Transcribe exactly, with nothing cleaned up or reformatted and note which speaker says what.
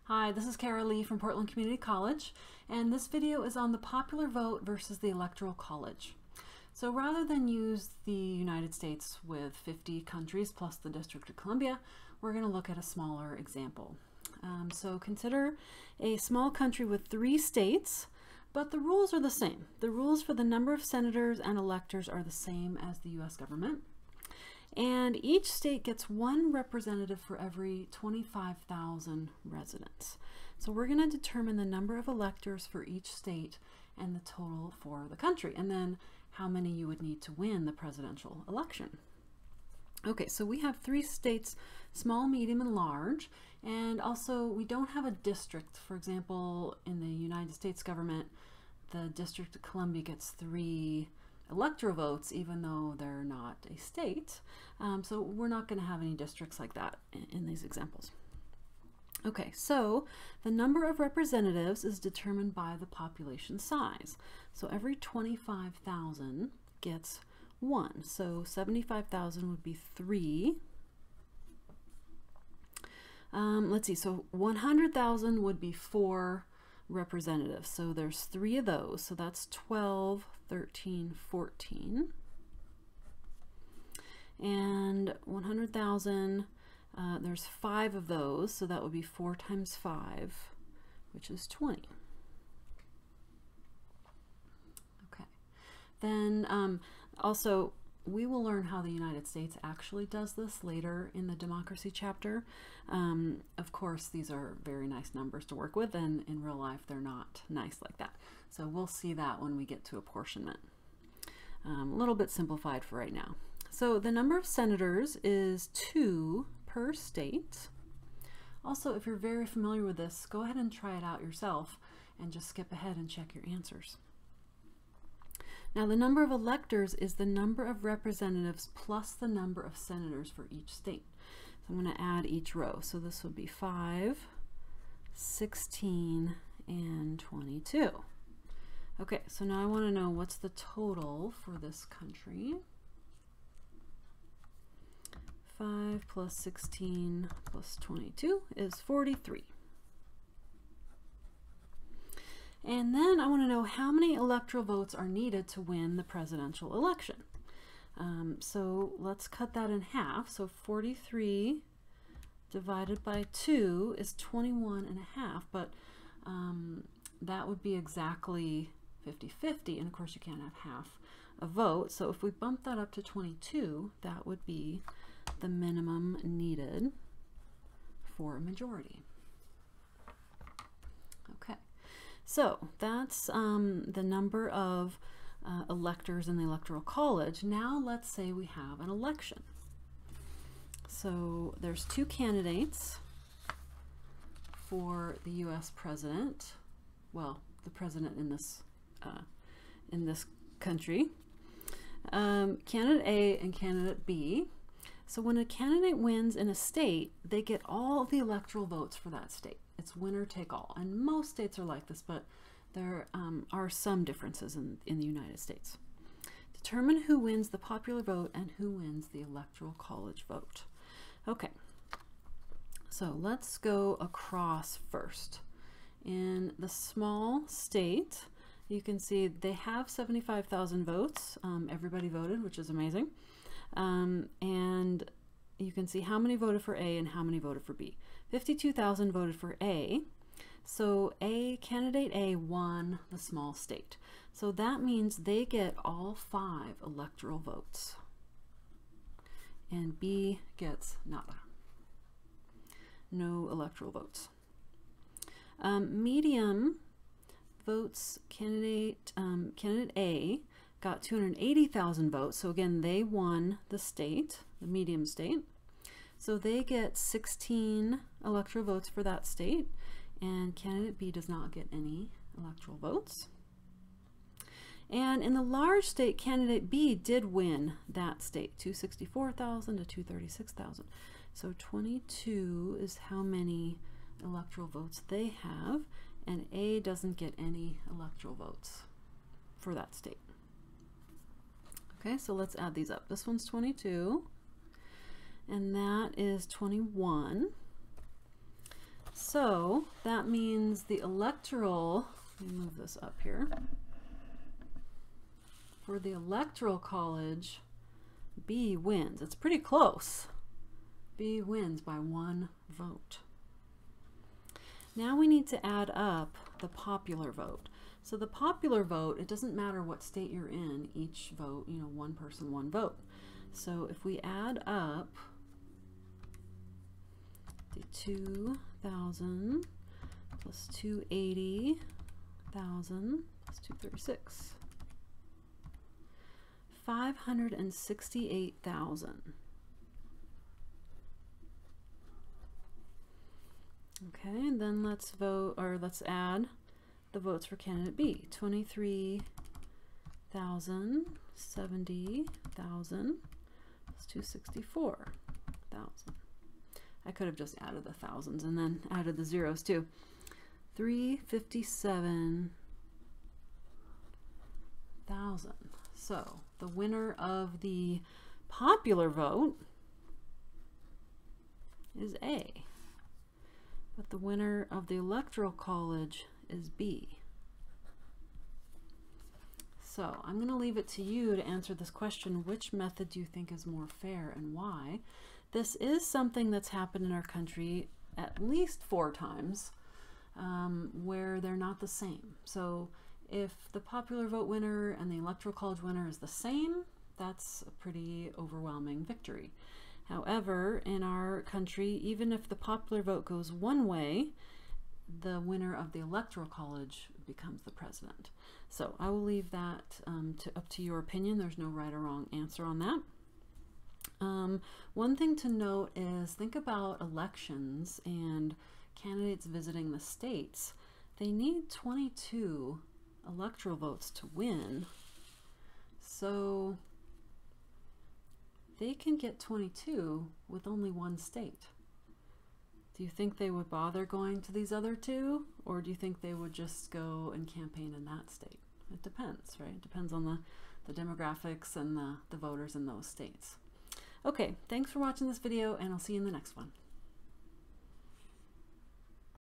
Speaker 1: Hi, this is Cara Lee from Portland Community College, and this video is on the popular vote versus the Electoral College. So rather than use the United States with fifty countries plus the District of Columbia, we're going to look at a smaller example. Um, so consider a small country with three states, but the rules are the same. The rules for the number of senators and electors are the same as the U S government. And each state gets one representative for every twenty-five thousand residents. So we're going to determine the number of electors for each state and the total for the country, and then how many you would need to win the presidential election. Okay, so we have three states, small, medium, and large, and also we don't have a district. For example, in the United States government, the District of Columbia gets three electoral votes even though they're not a state. Um, so we're not going to have any districts like that in, in these examples. Okay, so the number of representatives is determined by the population size. So every twenty-five thousand gets one. So seventy-five thousand would be three. Um, let's see, so one hundred thousand would be four representatives. So there's three of those. So that's twelve, thirteen, fourteen. And one hundred thousand, uh, there's five of those. So that would be four times five, which is twenty. Okay. Then um, also, we will learn how the United States actually does this later in the democracy chapter. Um, of course, these are very nice numbers to work with, and in real life they're not nice like that. So we'll see that when we get to apportionment. Um, a little bit simplified for right now. So the number of senators is two per state. Also, if you're very familiar with this, go ahead and try it out yourself and just skip ahead and check your answers. Now, the number of electors is the number of representatives plus the number of senators for each state. So I'm going to add each row. So this would be five, sixteen, and twenty-two. Okay, so now I want to know what's the total for this country. five plus sixteen plus twenty-two is forty-three. And then I want to know how many electoral votes are needed to win the presidential election. Um, so let's cut that in half. So forty-three divided by two is twenty-one and a half, but um, that would be exactly fifty fifty, and of course you can't have half a vote. So if we bump that up to twenty-two, that would be the minimum needed for a majority. Okay. So that's um, the number of uh, electors in the Electoral College. Now let's say we have an election. So there's two candidates for the U S president. Well, the president in this uh, in this country. Um, candidate A and candidate B. So when a candidate wins in a state, they get all the electoral votes for that state. It's winner take all, and most states are like this, but there um, are some differences in, in the United States. Determine who wins the popular vote and who wins the Electoral College vote. Okay, so let's go across first. In the small state, you can see they have seventy-five thousand votes. Um, everybody voted, which is amazing. Um, and you can see how many voted for A and how many voted for B. fifty-two thousand voted for A. So A, candidate A won the small state. So that means they get all five electoral votes. And B gets nada. No electoral votes. Um, medium votes, candidate, um, candidate A got two hundred eighty thousand votes. So again, they won the state, the medium state. So they get sixteen electoral votes for that state, and candidate B does not get any electoral votes. And in the large state, candidate B did win that state, two hundred sixty-four thousand to two hundred thirty-six thousand. So twenty-two is how many electoral votes they have, and A doesn't get any electoral votes for that state. Okay, so let's add these up. This one's twenty-two, and that is twenty-one. So So that means the electoral, let me move this up here. For the Electoral College, B wins. It's pretty close. B wins by one vote. Now we need to add up the popular vote. So the popular vote, it doesn't matter what state you're in, each vote, you know, one person, one vote. So if we add up the two thousand plus two hundred eighty thousand plus two hundred thirty-six, five hundred sixty-eight thousand. Okay, and then let's vote, or let's add the votes for candidate B. twenty-three thousand, seventy thousand, plus two hundred sixty-four thousand. I could have just added the thousands and then added the zeros too. three hundred fifty-seven thousand. So the winner of the popular vote is A. But the winner of the Electoral College is B. So I'm going to leave it to you to answer this question. Which method do you think is more fair and why? This is something that's happened in our country at least four times um, where they're not the same. So if the popular vote winner and the Electoral College winner is the same, that's a pretty overwhelming victory. However, in our country, even if the popular vote goes one way, the winner of the Electoral College becomes the president. So I will leave that um, to, up to your opinion. There's no right or wrong answer on that. Um, one thing to note is think about elections and candidates visiting the states. They need twenty-two electoral votes to win. So they can get twenty-two with only one state. Do you think they would bother going to these other two, or do you think they would just go and campaign in that state? It depends, right? It depends on the, the demographics and the, the voters in those states. Okay, thanks for watching this video, and I'll see you in the next one.